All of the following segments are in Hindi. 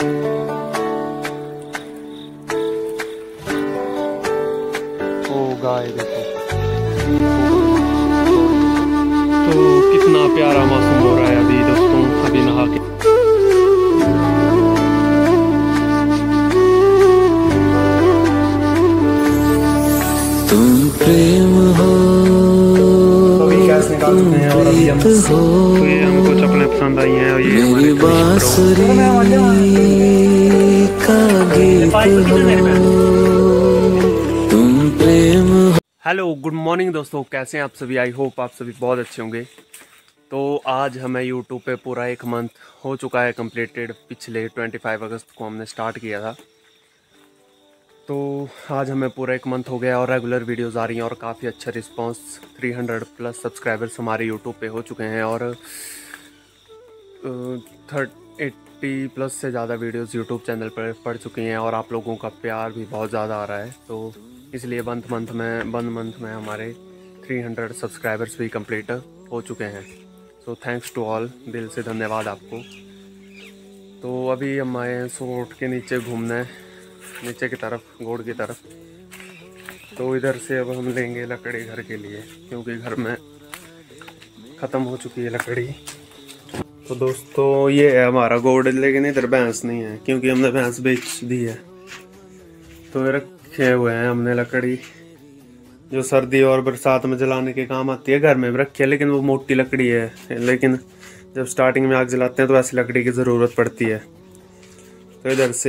ओ गाय देखो, तो कितना प्यारा मौसम हो रहा है अभी दोस्तों। अभी नहा के तुम प्रेम हो, अभी गैस निकाल चुके हैं और अभी हम तो ये हमको चप्पलें पसंद आई हैं और ये हमारे बांसुरी का गीत हो, तुम प्रेम हो। हेलो गुड मॉर्निंग दोस्तों, कैसे हैं आप सभी। आई होप आप सभी बहुत अच्छे होंगे। तो आज हमें यूट्यूब पे पूरा 1 मंथ हो चुका है कंप्लीटेड। पिछले 25 अगस्त को हमने स्टार्ट किया था, तो आज हमें पूरा 1 मंथ हो गया और रेगुलर वीडियोस आ रही हैं और काफ़ी अच्छा रिस्पांस। 300 प्लस सब्सक्राइबर्स हमारे यूट्यूब पे हो चुके हैं और 80 प्लस से ज़्यादा वीडियोस यूट्यूब चैनल पर पड़ चुकी हैं और आप लोगों का प्यार भी बहुत ज़्यादा आ रहा है। तो इसलिए वन मंथ में हमारे 300 सब्सक्राइबर्स भी कंप्लीट हो चुके हैं। सो थैंक्स टू ऑल, दिल से धन्यवाद आपको। तो अभी हम आए हैं सोट के नीचे घूमने, नीचे की तरफ, गोड़ की तरफ। तो इधर से अब हम लेंगे लकड़ी घर के लिए, क्योंकि घर में ख़त्म हो चुकी है लकड़ी। तो दोस्तों ये है हमारा गोड़, लेकिन इधर भैंस नहीं है क्योंकि हमने भैंस बेच दी है। तो रखे हुए हैं हमने लकड़ी जो सर्दी और बरसात में जलाने के काम आती है। घर में भी रखी है लेकिन वो मोटी लकड़ी है, लेकिन जब स्टार्टिंग में आग जलाते हैं तो ऐसी लकड़ी की ज़रूरत पड़ती है। तो इधर से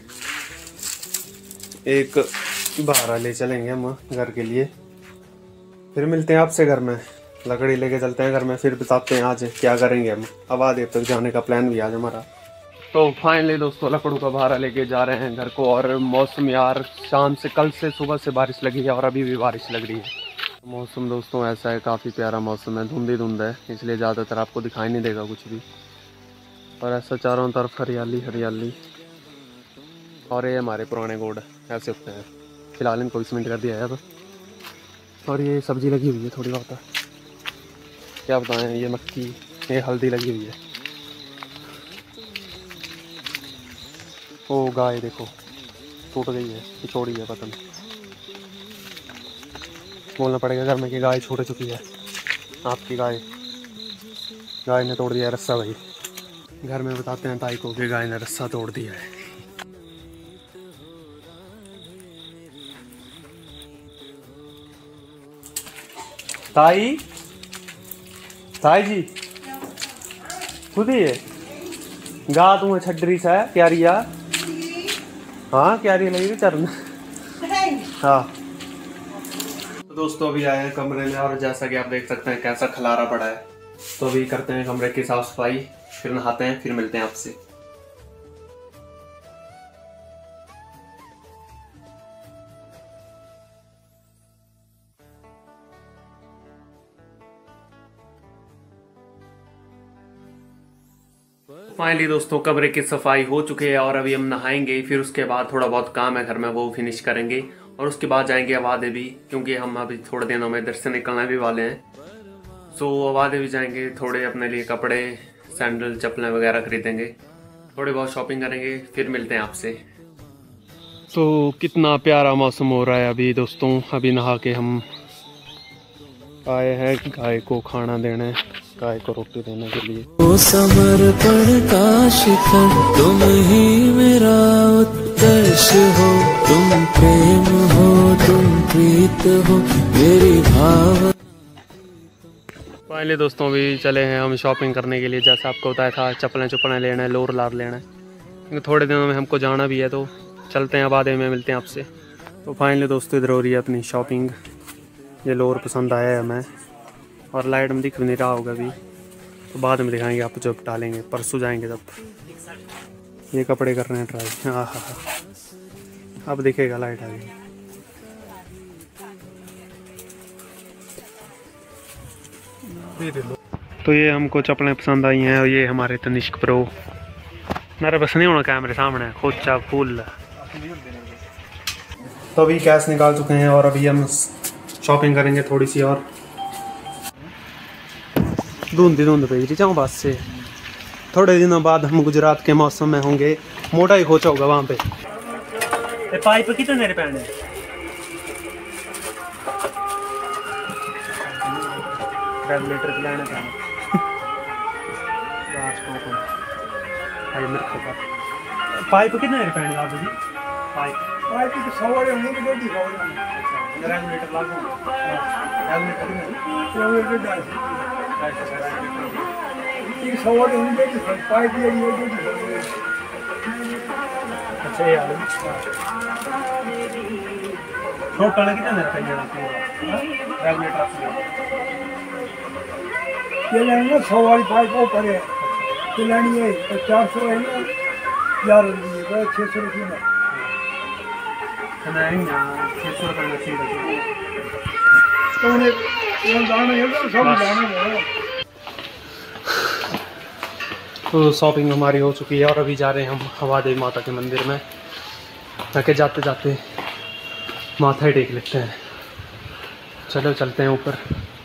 एक भारा ले चलेंगे हम घर के लिए, फिर मिलते हैं आपसे घर में। लकड़ी लेके चलते हैं घर में, फिर बताते हैं आज क्या करेंगे हम। आबाद तक जाने का प्लान भी आज हमारा। तो फाइनली दोस्तों लकड़ों का भारा लेके जा रहे हैं घर को। और मौसम यार शाम से, कल से सुबह से बारिश लगी है और अभी भी बारिश लग रही है। मौसम दोस्तों ऐसा है, काफ़ी प्यारा मौसम है। धुंध ही धुंध है, इसलिए ज़्यादातर आपको दिखाई नहीं देगा कुछ भी। और ऐसा चारों तरफ हरियाली हरियाली। और ये हमारे पुराने गोड़ ऐसे होते हैं। फिलहाल इनको सीमेंट कर दिया है अब। और ये सब्जी लगी हुई है थोड़ी बहुत, क्या बताएं। ये मक्की, ये हल्दी लगी हुई है। ओ गाय देखो, टूट गई है, छोड़ी है पता नहीं। बोलना पड़ेगा घर में कि गाय छूट चुकी है, आपकी गाय ने तोड़ दिया रस्सा। भाई घर में बताते हैं ताई को कि गाय ने रस्सा तोड़ दिया है। ताई जी खुद ही है गा तुम्हें छड्डरी सा क्या रिया। हाँ क्या रिया लगी चरण। हाँ तो दोस्तों अभी आए हैं कमरे में और जैसा कि आप देख सकते हैं कैसा खलारा पड़ा है। तो अभी करते हैं कमरे की साफ सफाई, फिर नहाते हैं, फिर मिलते हैं आपसे। फाइनली दोस्तों कमरे की सफाई हो चुकी है और अभी हम नहाएंगे, फिर उसके बाद थोड़ा बहुत काम है घर में वो फिनिश करेंगे और उसके बाद जाएंगे आवाद देवी, क्योंकि हम अभी थोड़े दिनों में इधर से निकलने भी वाले हैं। सो आवाद देवी जाएंगे, थोड़े अपने लिए कपड़े, सैंडल, चप्पलें वगैरह खरीदेंगे, थोड़ी बहुत शॉपिंग करेंगे, फिर मिलते हैं आपसे। तो कितना प्यारा मौसम हो रहा है अभी दोस्तों। अभी नहा के हम आए हैं गाय को खाना देने, गाय को रोटी देने के लिए। ओ समर्पण का शिखर तुम ही मेरा उत्कर्ष हो, तुम प्रेम हो, तुम प्रीत हो, मेरी भाव। फाइनली दोस्तों अभी चले हैं हम शॉपिंग करने के लिए। जैसा आपको बताया था चप्पलें लेना है, लोर लार लेना है, क्योंकि थोड़े दिनों में हमको जाना भी है। तो चलते हैं, बाद में मिलते हैं आपसे। तो फाइनली दोस्तों इधर हो रही है अपनी शॉपिंग। ये लोर पसंद आया है हमें और लाइट में दिख भी नहीं रहा होगा अभी, तो बाद में दिखाएंगे आपको जब डालेंगे, परसों जाएंगे तब। ये कपड़े कर रहे हैं ट्राई। हाँ हाँ हाँ, अब दिखेगा, लाइट आ गई। तो ये हमको चप्पलें पसंद आई हैं और ये हमारे तनिष्क प्रो। मेरा बस नहीं होना कैमरे सामने, खोचा फूल। तो अभी कैश निकाल चुके हैं और अभी हम शॉपिंग करेंगे थोड़ी सी और। धुंध पे जाऊँ बस से। थोड़े दिनों बाद हम गुजरात के मौसम में होंगे। मोटा ही खोचा होगा वहाँ पे। पाइप कितने मेरे पैने रेगुलेटर चलाने का पाइप कितने मेरे पैने आप जी? पाइप की तो 100 वाले होंगे तो डेढ़ रेगुलेटर लागू रेगुलेटर 100 वाले होंगे पाइप अच्छा यार टोटल कितना मेरा पैने रेगुलेटर ये लेंगे 100 वाली पाइप वो करे तो लेनी है 400 है ना 600 रुपये में नहीं ना 600 रुपये में सीधा तो उन्हें जाना है तो सब जाना है। तो शॉपिंग हमारी हो चुकी है और अभी जा रहे हैं हम हवा देवी माता के मंदिर में। ताकि जाते जाते माथा ही टेक लेते हैं। चलो चलते हैं ऊपर।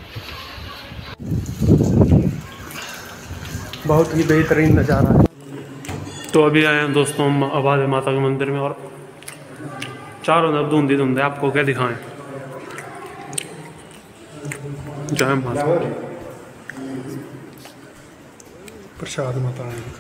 बहुत ही बेहतरीन नज़ारा है। तो अभी आए हैं दोस्तों हम हवा देवी माता के मंदिर में और चारों तरफ धुंधी धुंध है। आपको क्या दिखाएं। जय माता प्रसाद माता रानी का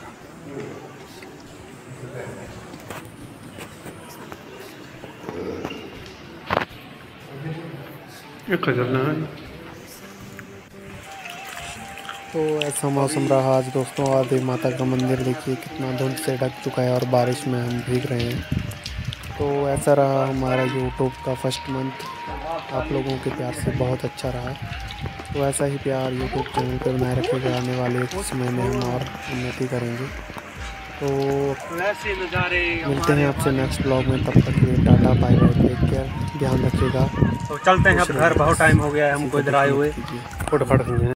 तो ऐसा मौसम रहा आज दोस्तों। और देवी माता का मंदिर देखिए कितना धुंध से ढक चुका है और बारिश में हम भीग रहे हैं। तो ऐसा रहा हमारा यूट्यूब का फर्स्ट मंथ। आप लोगों के प्यार से बहुत अच्छा रहा। तो ऐसा ही प्यार यूट्यूब चैनल पर बनाए रखेगा। आने वाले समय में हम और उन्नति करेंगे। तो मिलते हैं आपसे नेक्स्ट ब्लॉग में। तब तक लिए tata bye bye take care. ध्यान रखिएगा। तो चलते हैं अब घर। बहुत टाइम हो गया है हमको इधर आए हुए। फटाफट